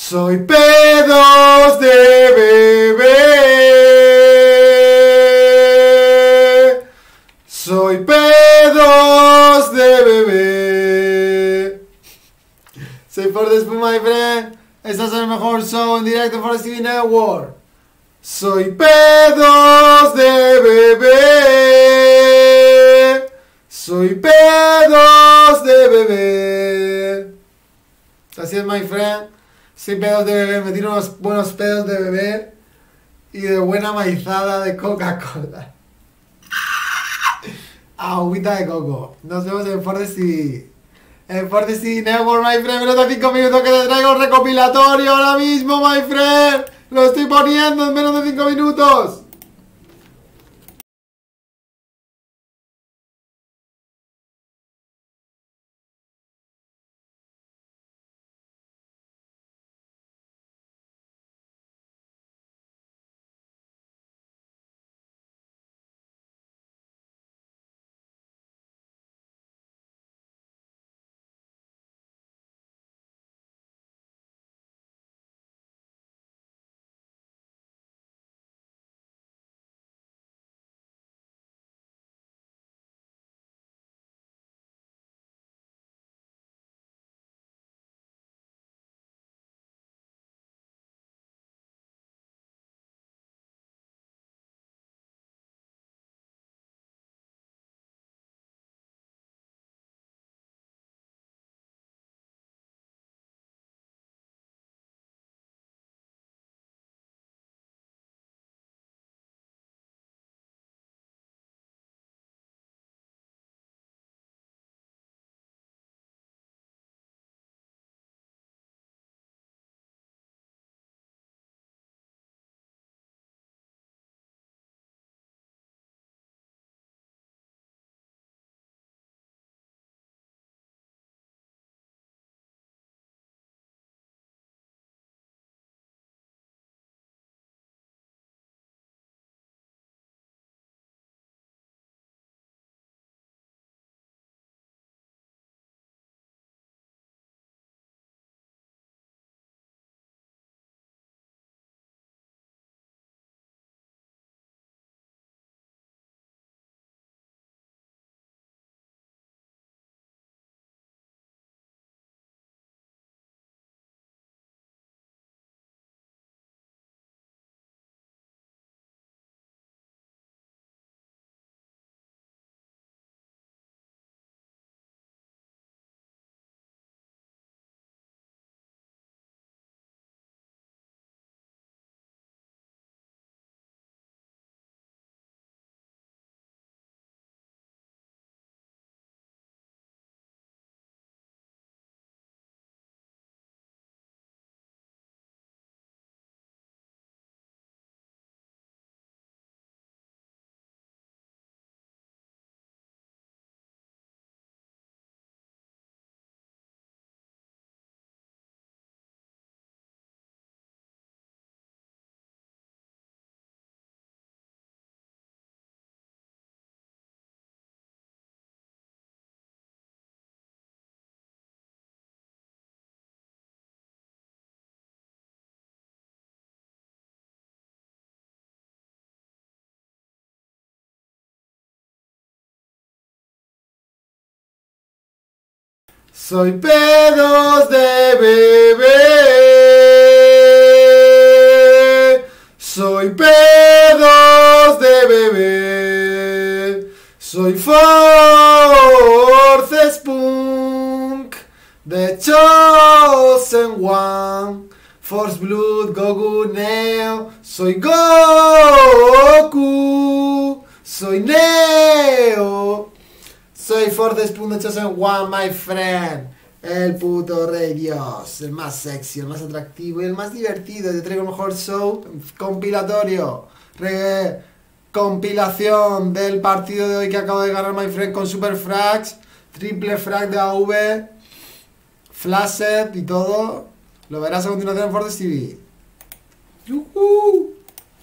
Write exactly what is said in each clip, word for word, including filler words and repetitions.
Soy pedos de bebé. Soy pedos de bebé. Soy Forest Spoon, my friend. Estás en el mejor show en directo for T V Network. Soy pedos de bebé. Soy pedos de bebé. Así es, my friend. Soy pedos de bebé. Me tiro unos buenos pedos de bebé. Y de buena maizada de Coca-Cola. Agüita de coco. Nos vemos en Forest T V. En Forest T V Network, my friend. Menos de cinco minutos que te traigo el recopilatorio ahora mismo, my friend. Lo estoy poniendo en menos de cinco minutos. Soy pedos de bebé. Soy pedos de bebé. Soy Force Spunk. The Chosen One. Force Blood, Goku, Neo. Soy Goku. Soy Neo. Soy Force Spoon de Chosen One, my friend. El puto rey Dios. El más sexy, el más atractivo y el más divertido. Te traigo el mejor show compilatorio. Re compilación del partido de hoy que acabo de ganar, my friend, con Super Frags. Triple frag de A V. Flashet y todo. Lo verás a continuación en Force T V. ¡Yuhu!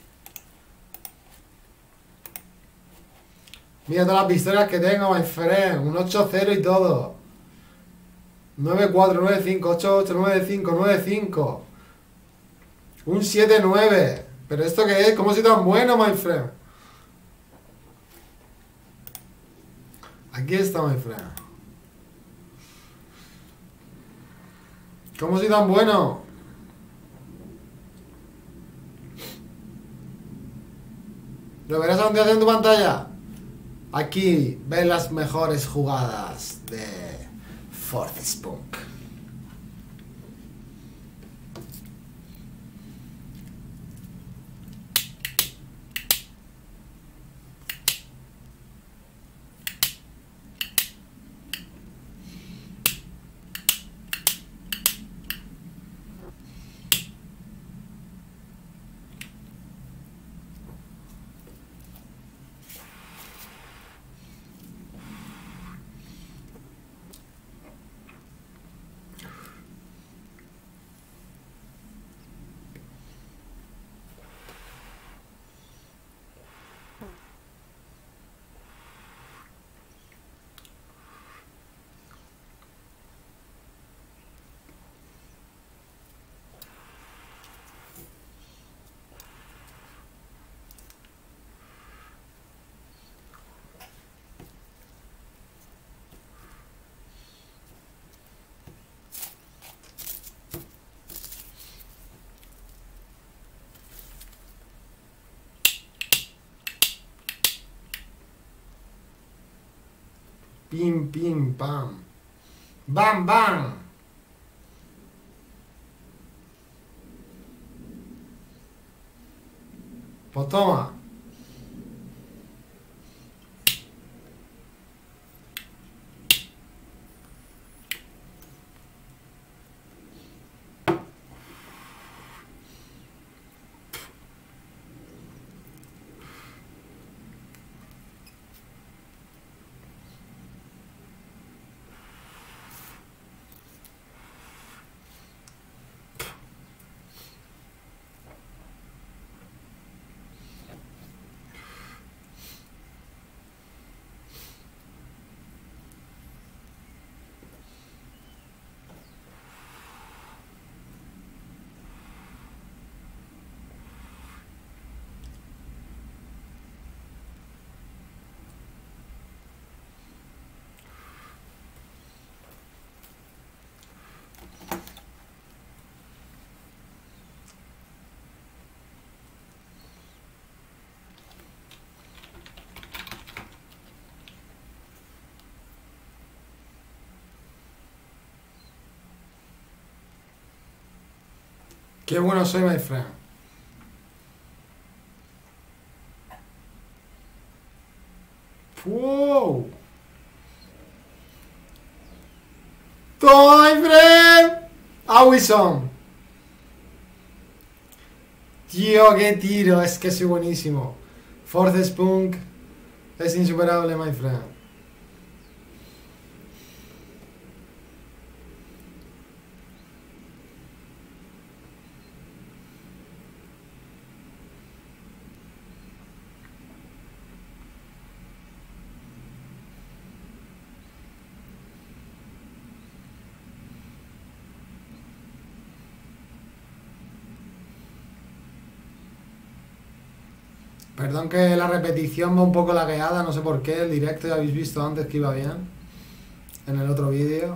Mira todas las pistolas que tengo, my friend. Un ocho cero y todo. nueve cuatro, nueve cinco, ocho ocho, nueve cinco, nueve cinco. Un siete nueve. ¿Pero esto qué es? ¿Cómo soy tan bueno, my friend? Aquí está, my friend. ¿Cómo soy tan bueno? ¿Lo verás a continuación en tu pantalla? Aquí ves las mejores jugadas de Forspoken. Pim, pim, pam. Bam, bam. Pues toma. Qué bueno soy, my friend. Wow. Toma, my friend. Awesome. Tío, qué tiro. Es que soy buenísimo. Forspoken es insuperable, my friend. Perdón que la repetición va un poco lagueada, no sé por qué, el directo ya habéis visto antes que iba bien, en el otro vídeo.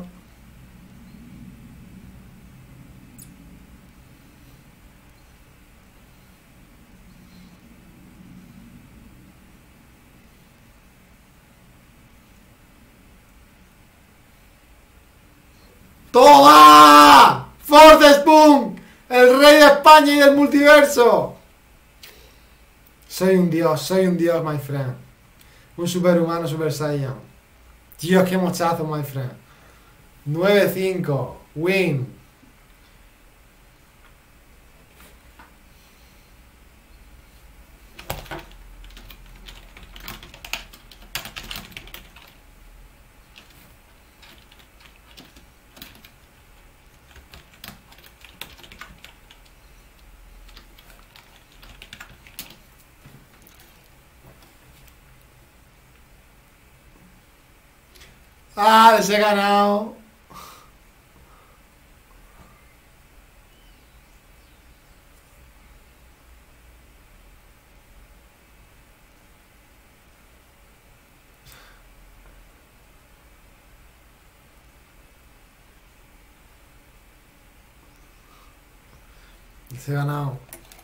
¡Toma! ¡Forspoken! ¡El rey de España y del multiverso! Soy un dios, soy un dios, my friend. Un superhumano, super saiyan. Dios, qué mochazo, my friend. nueve cinco. Win. Ah, les he ganado. Se he ganado.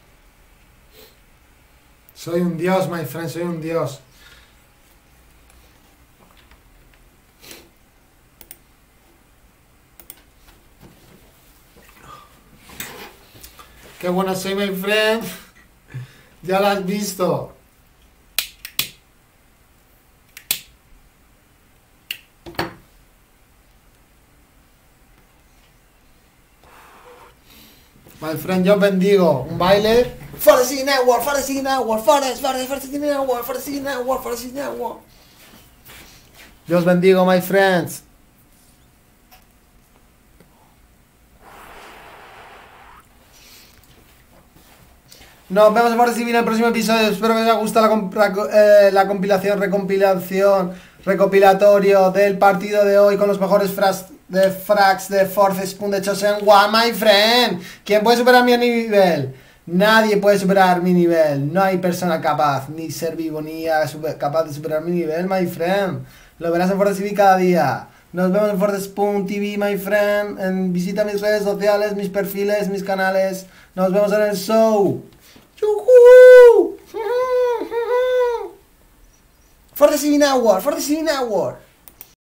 Soy un dios, my friend, soy un dios. Qué bueno soy, my friend. Ya lo has visto. My friend, yo os bendigo. Un baile. For the City Network, for the City Network, for the, for the, for the City Network, for the City Network, for the City Network. Yo os bendigo, my friends. Nos vemos en For the City en el próximo episodio. Espero que os haya gustado la, comp la, eh, la compilación, recompilación, recopilatorio del partido de hoy con los mejores frags de frags de Fourth Spoon de Chosen One, my friend. ¿Quién puede superar mi nivel? Nadie puede superar mi nivel. No hay persona capaz, ni ser vivo, ni super, capaz de superar mi nivel, my friend. Lo verás en For the City cada día. Nos vemos en For the Spoon T V, my friend. En, visita mis redes sociales, mis perfiles, mis canales. Nos vemos en el show. For the City Network, for the City Network.